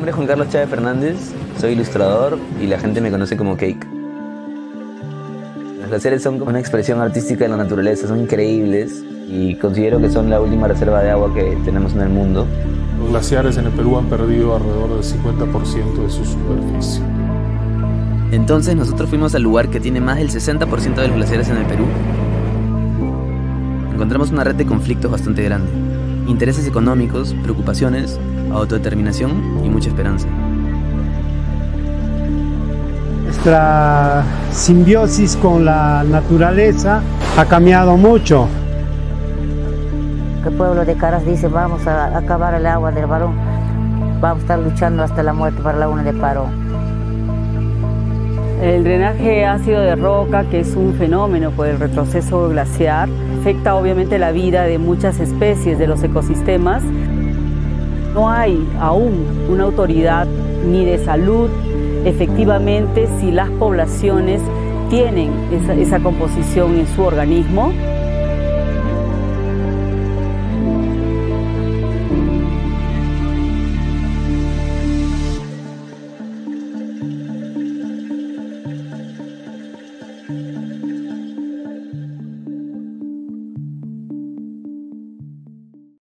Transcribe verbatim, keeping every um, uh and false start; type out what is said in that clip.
nombre es Juan Carlos Chávez Fernández, soy ilustrador y la gente me conoce como Cake. Los glaciares son como una expresión artística de la naturaleza, son increíbles y considero que son la última reserva de agua que tenemos en el mundo. Los glaciares en el Perú han perdido alrededor del cincuenta por ciento de su superficie. Entonces nosotros fuimos al lugar que tiene más del sesenta por ciento de los glaciares en el Perú. Encontramos una red de conflictos bastante grande. Intereses económicos, preocupaciones, autodeterminación y mucha esperanza. Nuestra simbiosis con la naturaleza ha cambiado mucho. El pueblo de Caras dice vamos a acabar el agua del Barón, vamos a estar luchando hasta la muerte para la laguna de Paró. El drenaje ácido de roca, que es un fenómeno por el retroceso glaciar, afecta obviamente la vida de muchas especies de los ecosistemas. No hay aún una autoridad ni de salud efectivamente si las poblaciones tienen esa, esa composición en su organismo.